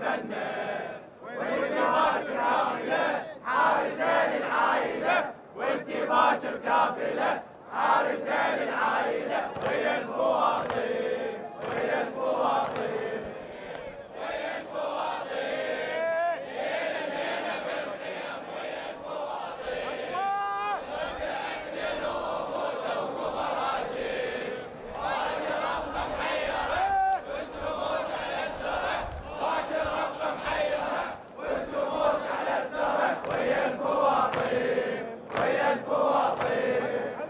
وانت باكر كافلة حارسين العائلة، وانت باكر كافلة حارسين العائلة، ويا الفواطم ويا الفواطم ويا الفواطم، ليلة زينب الخيم ويا الفواطم، ورد حسين وفوته وقمر هاشم، باكر ابقى محيرة والدموع على الثرى، باكر ابقى محيرة والدموع على الثرى، ويا الفواطم ويا الفواطم.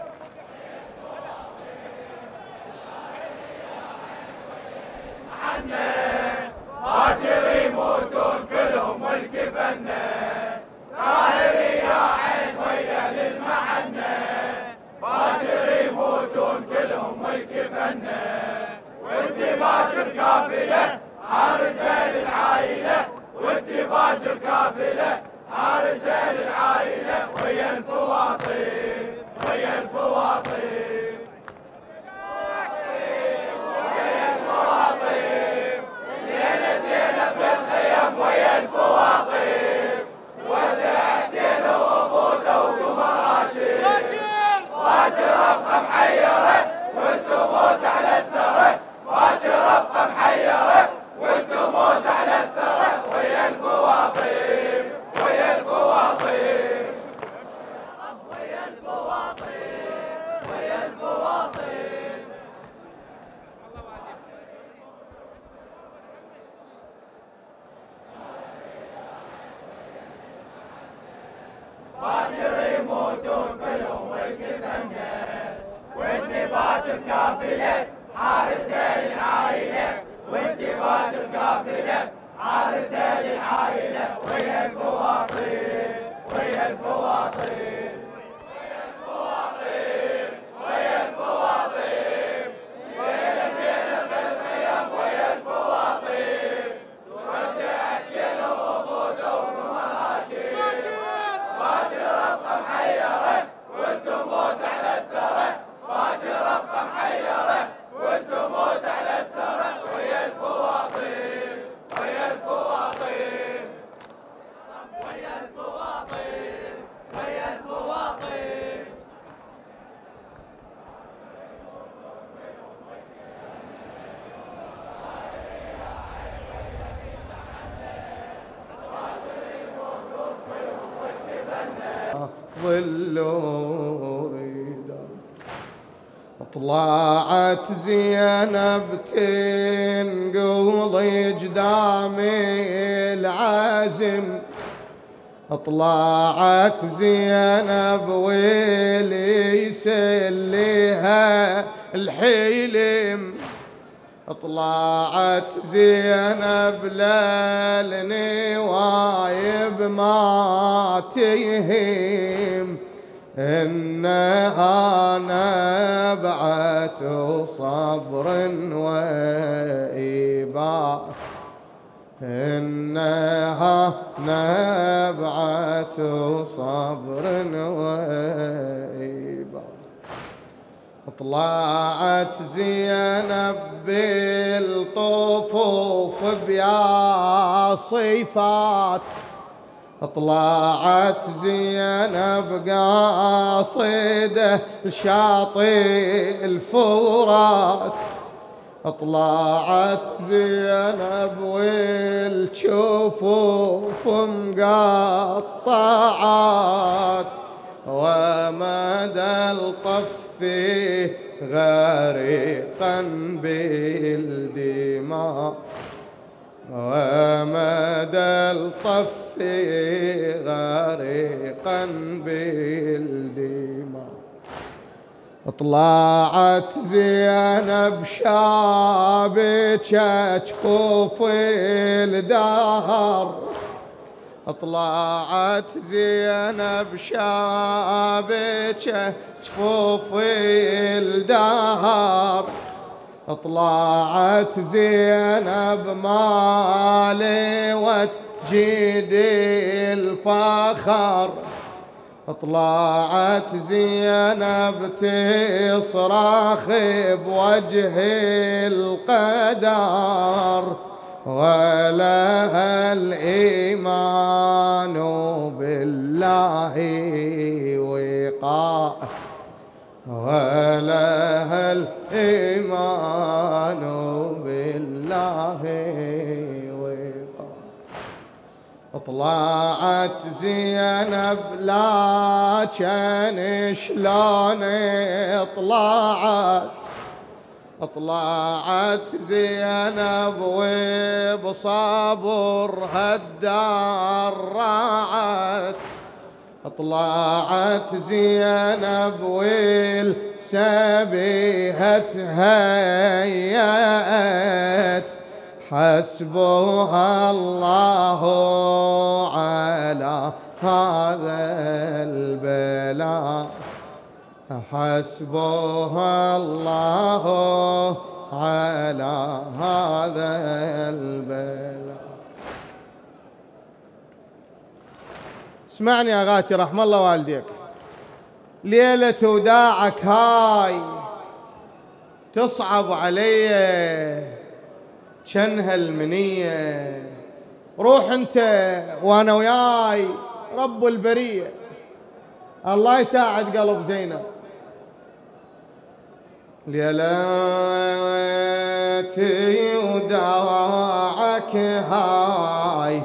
باكر يموتون كلهم والكفنة، ساهري يا عين ويا للمحنة، باكر يموتون كلهم والكفنة، وانت باكر كافلة حارسين العائلة، وانت باكر كافلة حارسين العائلة، ويا الفواطم ويا الفواطم ويا الفواطم، ورد حسين وفوته وقمر هاشم، باكر ابقى محيرة والدموع على الثرى، باكر ابقى محيرة والدموع على الثرى، ويا الفواطم ويا الفواطم ويا الفواطم ويا الفواطم. باكر يموتون كلهم والكفنة، وانت باكر كافلة حارسين العائلة، وانت باكر كافلة حارسين العائلة، ويا الفواطم ويا الفواطم ويا الفواطم ويا الفواطم، ليلة زينب الخيم ويا الفواطم، ورد حسين وفوته وقمر هاشم، باكر ابقى محيرة والدموع على الثرى، باكر ابقى محيرة والدموع على الثرى، ويا الفواطم ويا الفواطم ويا الفواطم ويا الفواطم. ظلوا ريدا طلعت زينب تنقض جدام العازم، طلعت زينب واللي يسليها الحلم، طلعت زينب للنوايب ما تيهم، إنها نبعت صبر وإباء، إنها نبعت صبر وإباء. طلعت زينب بالطفوف بيا صفات، طلعت زينب قاصده لشاطئ الفرات، طلعت زينب والجفوف مقطعات، ومدى الطف غريقا بالدماء، ومدى الطف غريقا بالدماء. طلعت زينب شابت جفوف الدهر، طلعت زينب شابت جفوف الدهر، طلعت زينب مالوت جيد الفخر، طلعت زينب تصرخ بوجه القدر، ولها الإيمان بالله وقاء، ولها الإيمان بالله وقاء. طلعت زينب لكن شلون طلعت زينب وبصبرها الدار راعت، طلعت زينب والسبيها تهيأت، حسبها الله على هذا البلاء، حسبها الله على هذا البلاء. اسمعني يا غاتي رحم الله والديك، ليلة وداعك هاي تصعب علي شنها المنية، روح انت وانا وياي رب البرية، الله يساعد قلب زينب. ليلتي وداعك هاي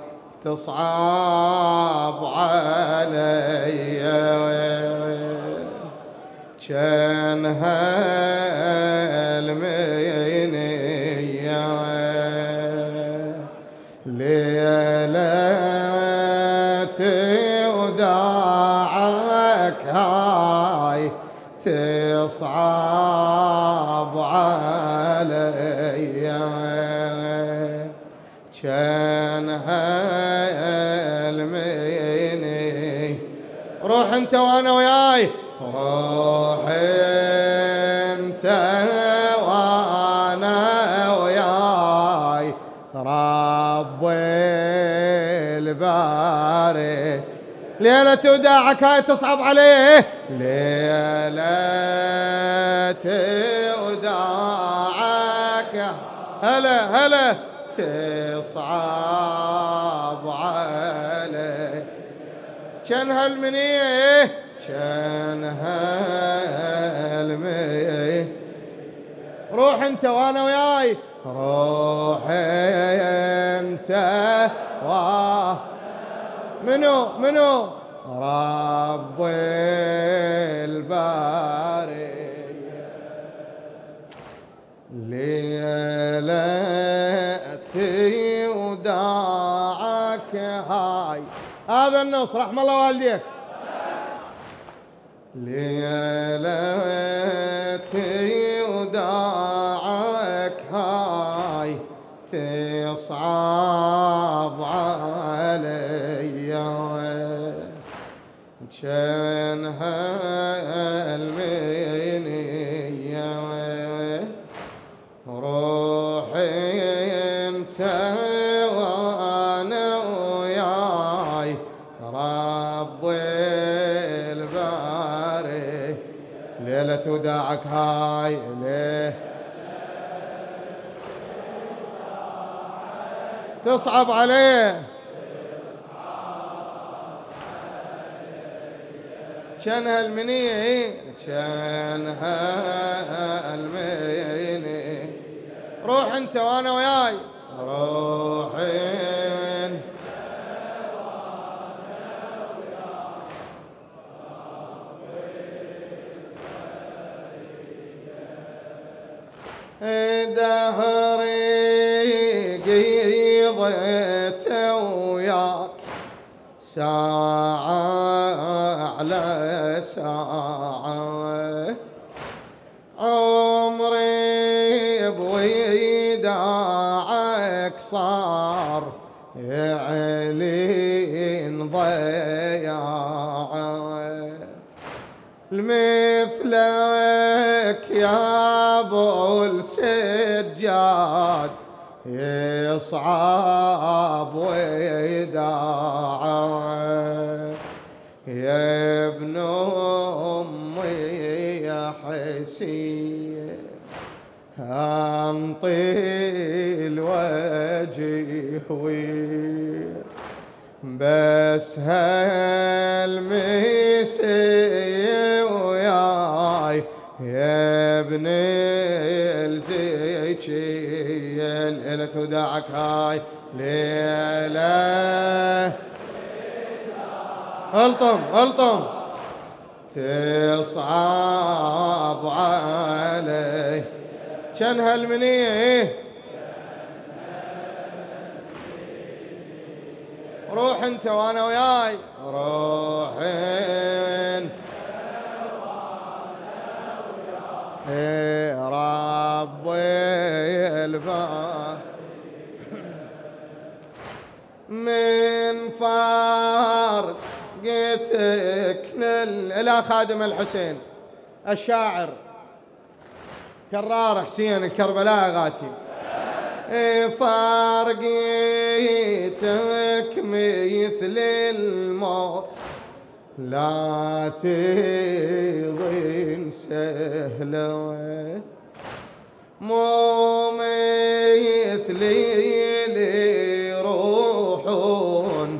تصعب علي جنها المنية، ليلتي وداعك هاي تصعب علي جنها المني. روح انت وانا وياي، روح انت وانا وياي رب الباري. ليلة وداعك هاي تصعب عليه، ليلة وداعك هلا هلا تصعب عليه جنها المنيه، جنها المنيه. روح انت وانا وياي، روح انت منو رب الباري. ليلتي وداعك هاي، هذا النص رحم الله والديك. ليلتي وداعك هاي تصعب علي جنها المنية. روحي انت وانا وياي رب الباري. ليلة وداعك هاي ليه تصعب عليه جنها المنية، جنها المنية. روح انت وانا وياي، روح انت دهري قيضت وياك ساعة على ساعة، عمري بوداعك صار يعلن ضياع، مثلك يا ابو السجاد يصعب وداع، يا ابن امي يا حسين انطي الوجه بس هالمسي وياي يا ابن الزيكي الليلة تدعك هاي ليلة الطم تصعب علي كان هالمنية روح انت وانا وياي روحين ربي الفا من فارقتك الى خادم الحسين الشاعر كرار حسين الكربلاء غاتي فارقتك مثل الموت لا تظن سهلة مو مثلي لي روحون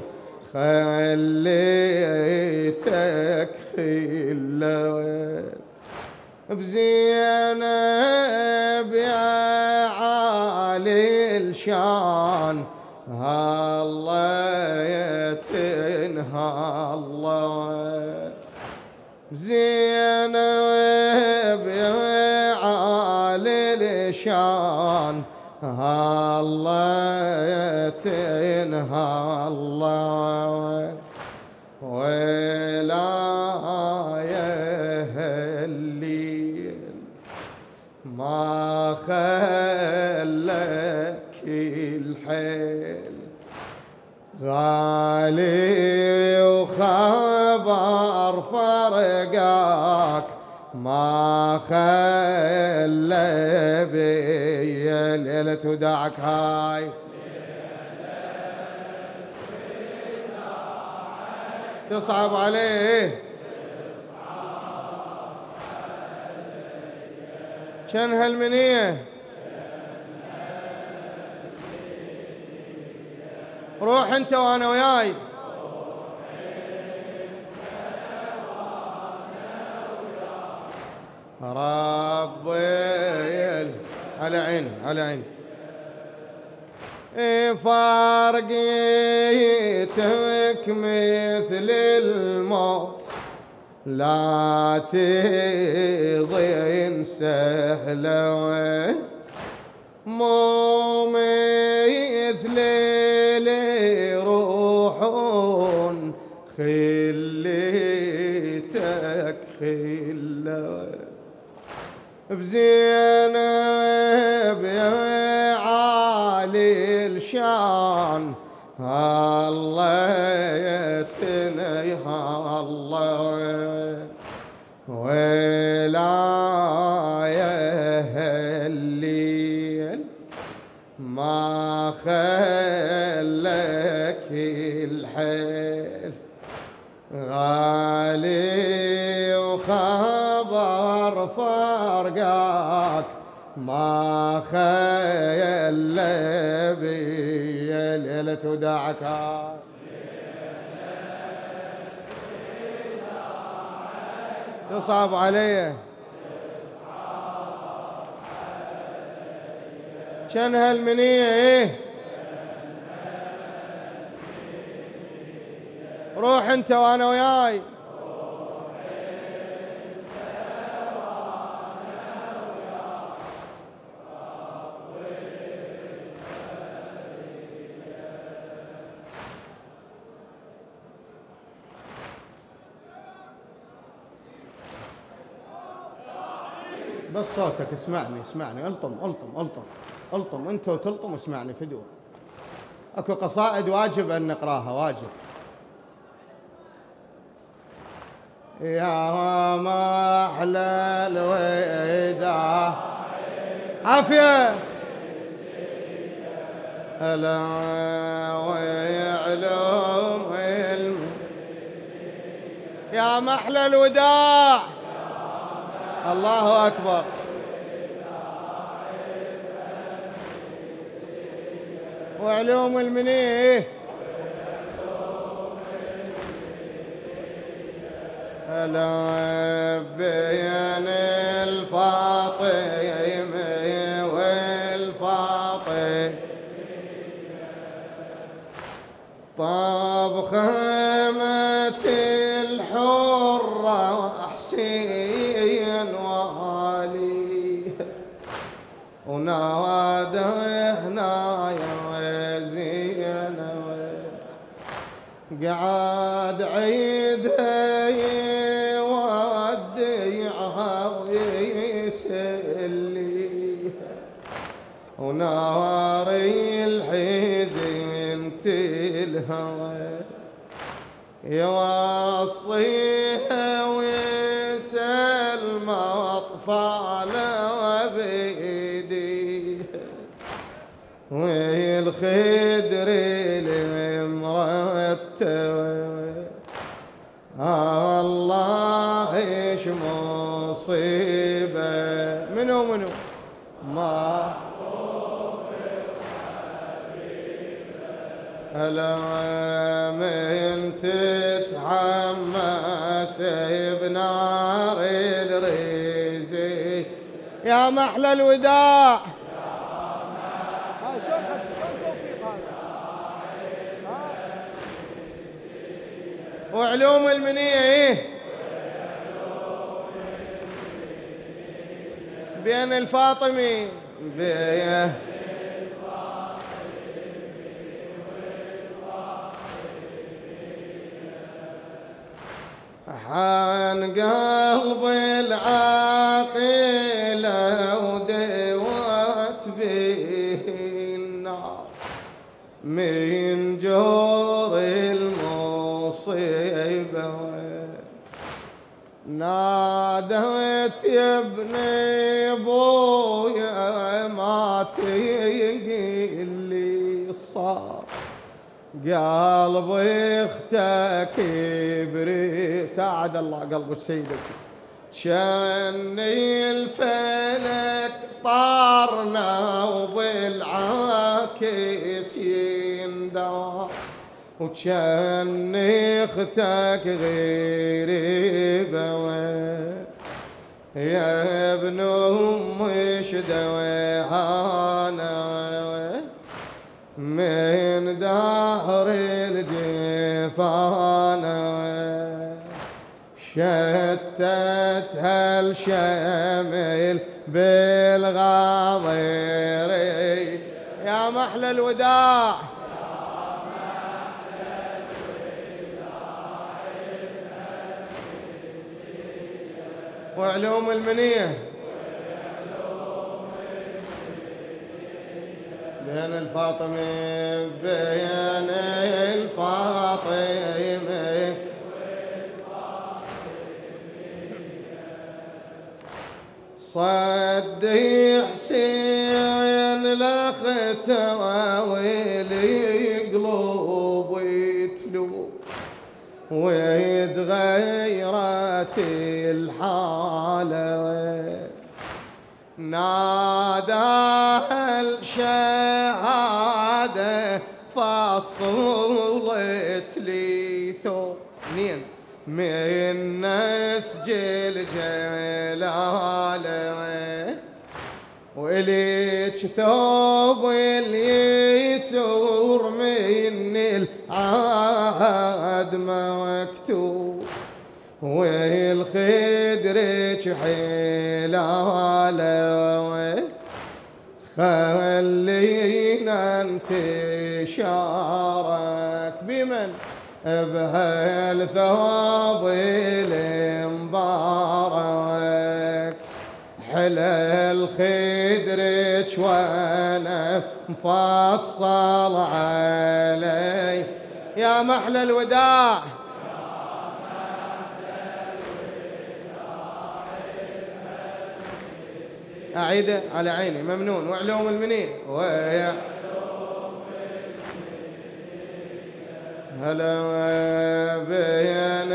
خليتك خلة بزينب يا عالي الشان الله يتنهى الله زينب يا عالي الشان الله يتنهى الله ولا يهلي ما خلك الحيل غالي وخبر فرقك ما خلى بي الليلة تدعك هاي تصعب عليه كان هالمنية روح انت وانا وياي ربي على عين على عين فارقتك مثل الموت لا تضين سهلة مو مثل لي روحون خليتك خلة بزينب يا عالي الشان الله يتنيها الله ولا يهلي ما خلك الحيل غالي وخبر فرقك ما خيل بي الليلة دعك تصعب علي شن هالمنية روح انت وانا وياي بس صوتك اسمعني الطم انت وتلطم اسمعني فدوة اكو قصائد واجب ان نقراها واجب يا ما احلى الوداع عافيه هلا ويعلم يا محلى الوداع الله أكبر وعلوم المنيه هلا بين الفاطمة والفاطمة طاب خيمة الحرة وحسين والي ونادى هنا يا زينب قعد عيدها يودعها ويسلي وناري الحزن الهوى يوصيها ويسلم أطفاله بإيديه والخدر المرتب الله ايش مصيبه منو ما هلا من تتحمس بنار الريزي يا محلى الوداع شلون توفيق هذا وعلوم المنية بين الفاطمي حان قلب العاقلة ودوت به النار من جور المصيبة نادت يا ابني ابويا ما تقل لي صار قلب اختك يبري ساعد الله قلب السيدة شني الفلك طارنا وبالعاكس يندار وشني اختك غيري بوي يا ابن امي شدويها من دهر الجفان شتتها الشمل بالغاضر يا محلى الوداع وعلوم المنية بين الفاطمة بين الفاطمة صدي حسين لختها ويلي قلوب يتلو ويتغيرت الحالة ناداها الشهادة فصلت لي ثوبين من نسج الجلالة وليك ثوب اليسور من العهد مكتوب والخدرك حلاله خلينا انتشارك بمن بهالثواب المبارك حلى الخدرك وانا مفصل علي يا محلى الوداع أعيده على عيني ممنون وعلوم المنين هلا بين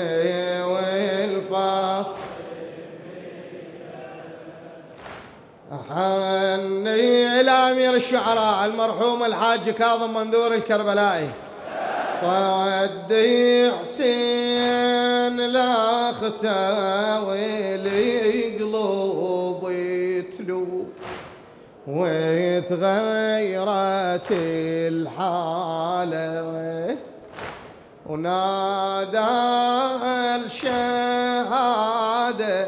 الفاطمة والفاطمة حني إلى أمير الشعراء المرحوم الحاج كاظم منذور الكربلائي. صدي حسين لا ختاوي قلوبي تلو وتغيرت الحالة ونادى الشهادة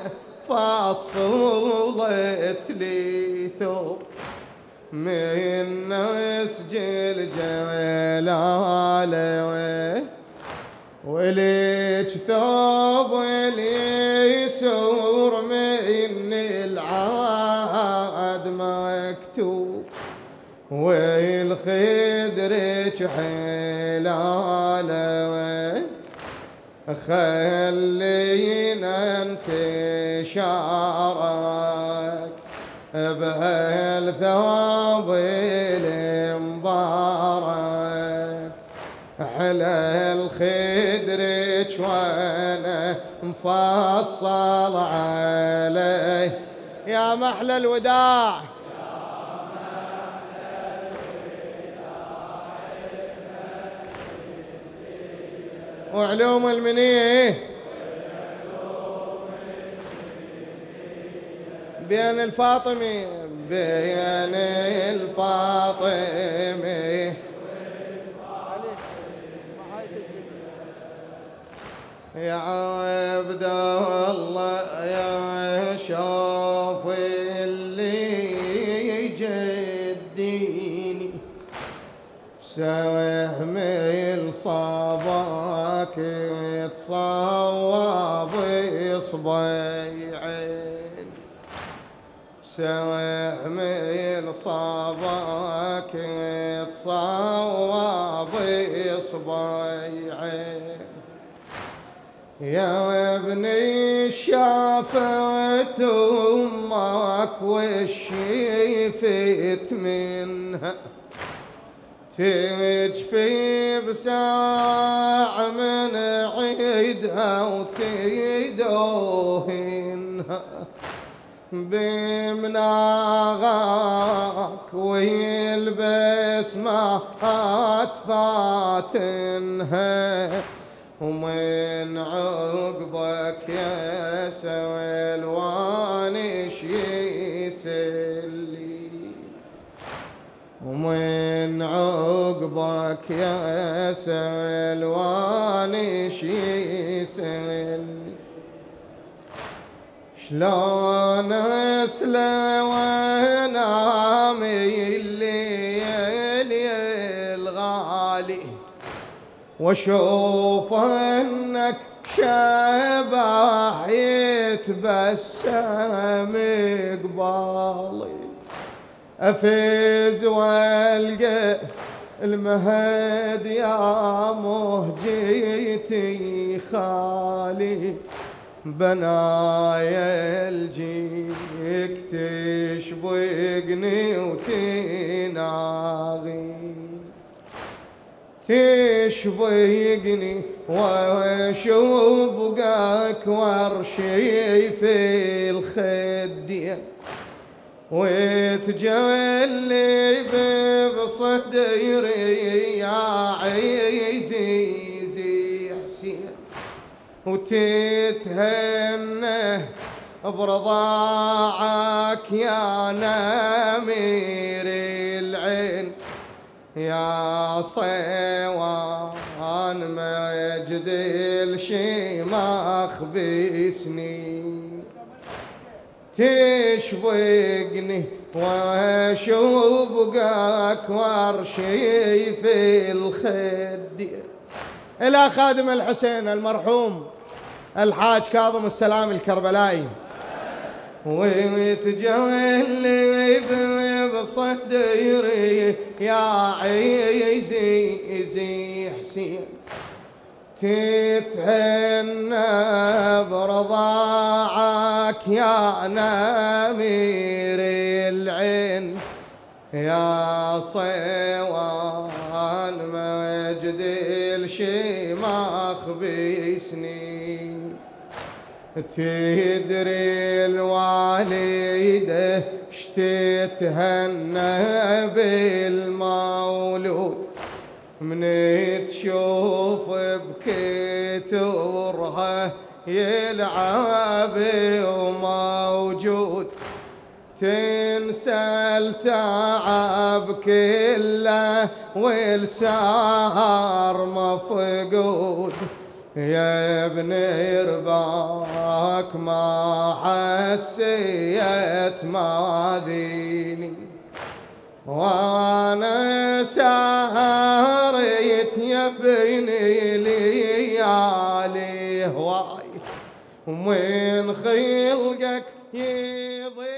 فصلت لي ثوب من نسج الجلالة وليج ثوب اليسور من العهد مكتوب والخدرج حلاله خلينا انتشارك بهالثوب المبارك حلا الخدرج وانا مفصل عليه. يا محلى الوداع وعلوم المنيه بين الفاطمي بين الفاطمي يا عبد الله يا شوف اللي يجديني سهم الصباك تصوب اصبعين سهم الصباك تصوب اصبعين يا ابني شافت امك وشيفت منها تجفي بساع من عيدها وتدوهنها بمناغك ويلبس ما فاتنها ومن عقبك يا سلوان يسلي ومن عقبك يا سلوان يسلي شلون اسلى وانام الليل الغالي واشوف انك شبح يتبسم قبالي افز والقى المهد يا مهجتي خالي بنايا الجيك تشبقني وتناغي تشبقني واشوبك ورشي في الخدين وتجلي بصدري يا عزيزي حسين وتتهنى برضاعك يا نمير العين يا صيوان مجد الشيماخ بسنين تشوقني واشوقك وارشي في الخد إلى خادم الحسين المرحوم الحاج كاظم السلام الكربلائي وتجلي بصدري يا عزيزي حسين تتهنى برضاعك يا نمير العين يا صيوان مجد الشيماخ بسنين تدري الوالدة شتتهنى بالمولود من تشوف بكتورها يلعب وموجود تنسى التعب كله والسهر مفقود يا ابني رباك ما حسيت ماذيني وانا سهرت يا ابني ليالي هواي ومن خلقك يضيع